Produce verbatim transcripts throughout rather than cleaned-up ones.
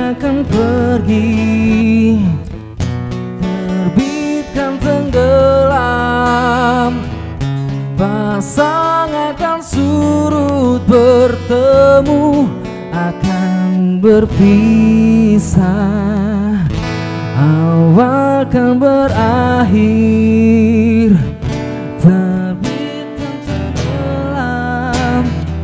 akan pergi, terbitkan tenggelam, pasang akan surut, bertemu akan berpisah, awal kan berakhir, terbitkan tenggelam,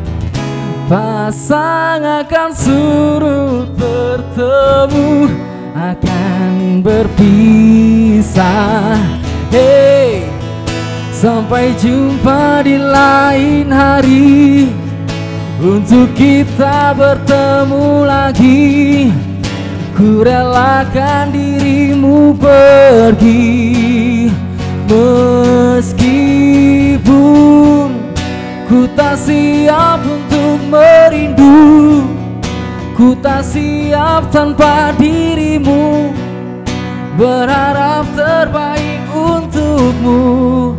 pasang akan surut, bertemu akan berpisah. Hey, sampai jumpa di lain hari, untuk kita bertemu lagi. Ku relakan dirimu pergi, meskipun ku tak siap untuk merindu, ku tak siap tanpa dirimu, berharap terbaik untukmu.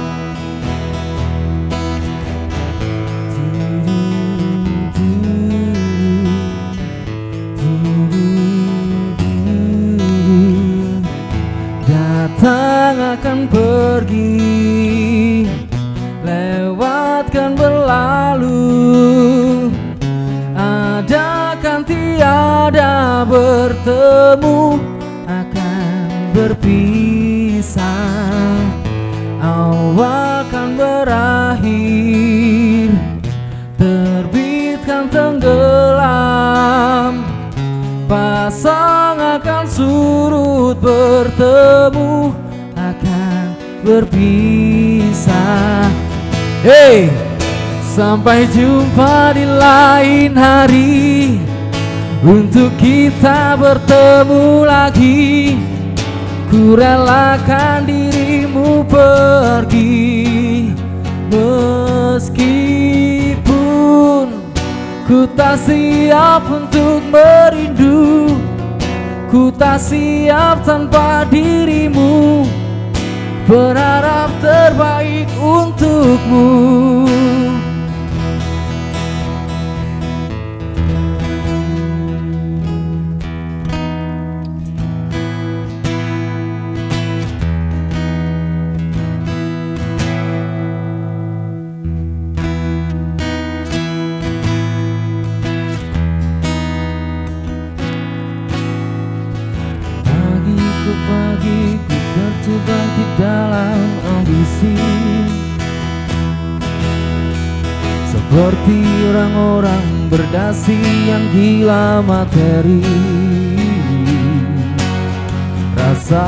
Datang akan pergi, lewatkan berlalu, ada kan tiada, bertemu akan berpisah, awal kan berakhir, terbitkan tenggelam, pasang akan surut, bertemu akan berpisah. Hey, sampai jumpa di lain hari, untuk kita bertemu lagi. Ku relakan dirimu pergi, meskipun ku tak siap untuk merindu, ku tak siap tanpa dirimu, berharap terbaik untukmu. Pagi ku terjebak di dalam ambisi, seperti orang-orang berdasi yang gila materi. Rasa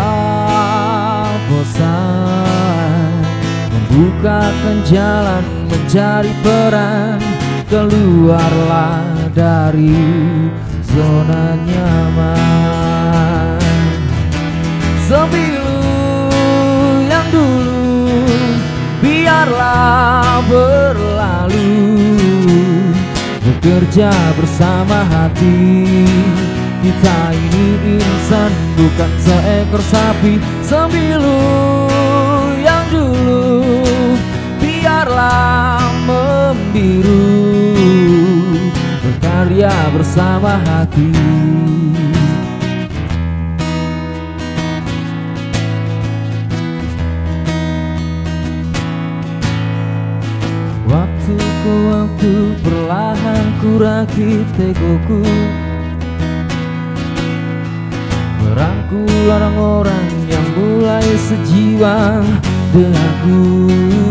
bosan membukakan jalan, mencari peran, keluarlah dari zona nyaman. Sembilu yang dulu biarlah berlalu, bekerja bersama hati. Kita ini insan, bukan seekor sapi. Sembilu yang dulu biarlah membiru, berkarya bersama hati. Waktu ke waktu perlahan ku rakit egoku, merangkul orang-orang yang mulai sejiwa denganku.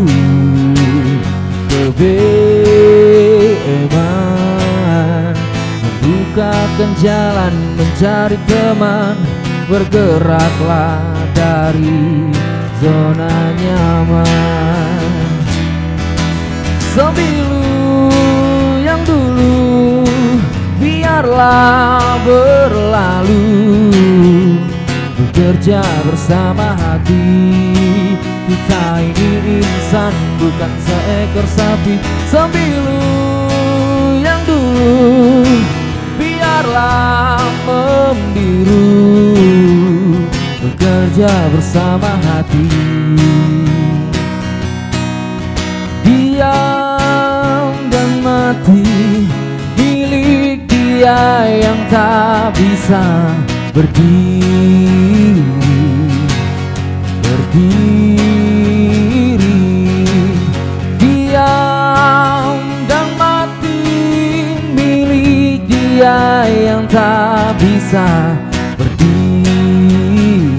Kebeeman membukakan jalan, mencari teman, bergeraklah dari zona nyaman. Sembilu yang dulu biarlah berlalu, bekerja bersama hati. Kita ini insan, bukan seekor sapi. Sembilu yang dulu biarlah membiru, bekerja bersama hati. Diam dan mati milik diri dia yang tak bisa berdiri, berdiri, diam dan mati, milik dia yang tak bisa berdiri,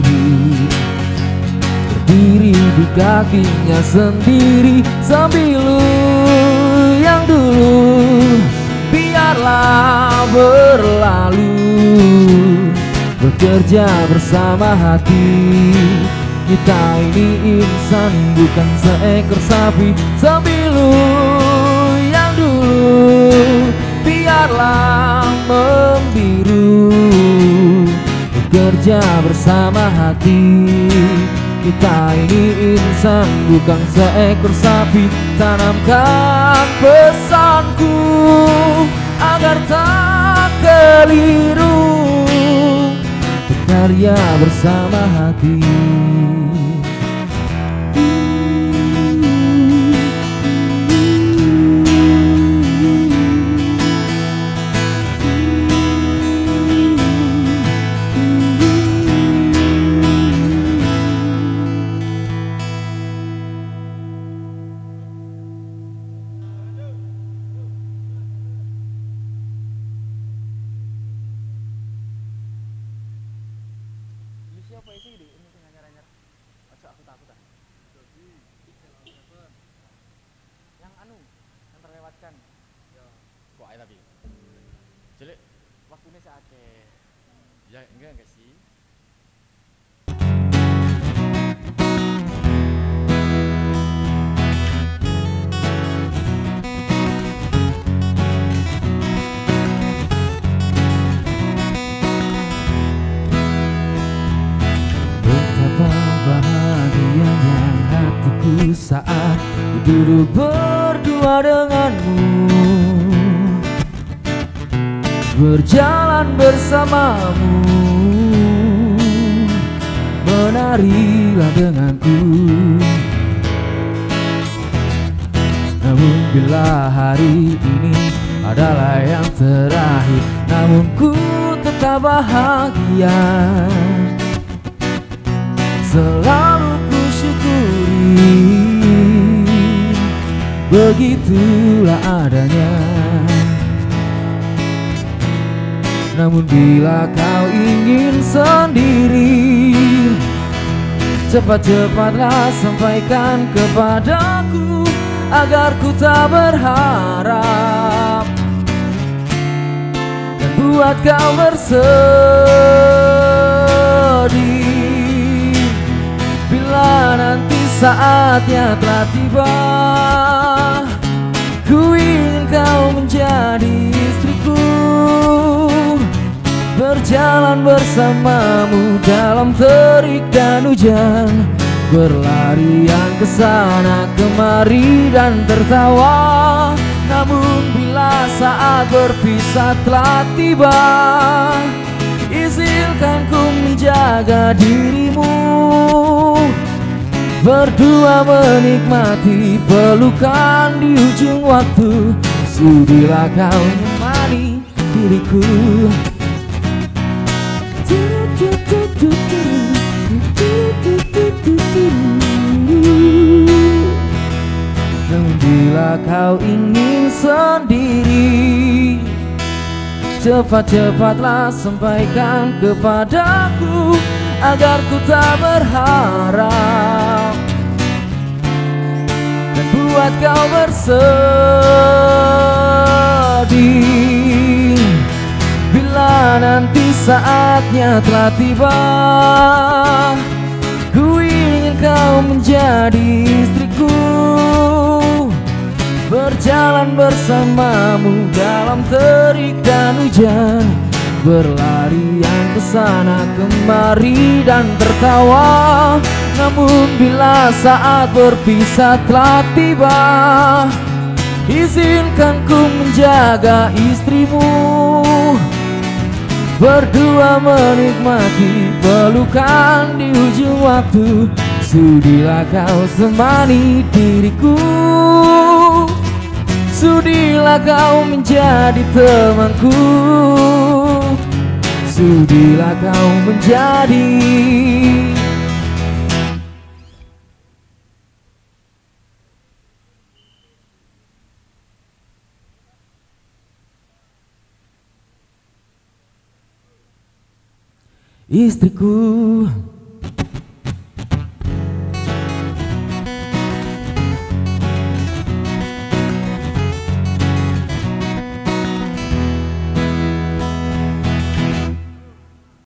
berdiri di kakinya sendiri. Sembilu yang dulu biarlah berlalu, bekerja bersama hati. Kita ini insan bukan seekor sapi. Sembilu yang dulu biarlah membiru, bekerja bersama hati. Kita ini insan bukan seekor sapi. Tanamkan pesanku agar tak keliru, berkarya bersama hati. Yang anu, yang terlewatkan. Kok aja tapi. Jelek waktunya seake. Ya enggak enggak sih. Betapa bahagianya hatiku saat duduk berdua denganmu, berjalan bersamamu, menarilah denganku. Namun bila hari ini adalah yang terakhir, namun ku tetap bahagia. Selalu ku syukuri, begitulah adanya. Namun bila kau ingin sendiri, cepat-cepatlah sampaikan kepadaku agar ku tak berharap dan buat kau bersedih. Bila nanti saatnya telah tiba, ku ingin kau menjadi istriku, berjalan bersamamu dalam terik dan hujan, berlarian ke sana kemari dan tertawa. Namun bila saat berpisah telah tiba, izinkan ku menjaga dirimu, berdua menikmati pelukan di ujung waktu. Sudilah kau menemani diriku. Dan bila kau ingin sendiri, cepat-cepatlah sampaikan kepadaku agar ku tak berharap dan buat kau bersedih. Bila nanti saatnya telah tiba, ku ingin kau menjadi istriku, berjalan bersamamu dalam terik dan hujan, berlarian ke sana kemari dan tertawa. Namun bila saat berpisah telah tiba, izinkan ku menjaga istrimu, berdua menikmati pelukan di ujung waktu. Sudilah kau temani diriku. Sudilah kau menjadi temanku, sudilah kau menjadi istriku.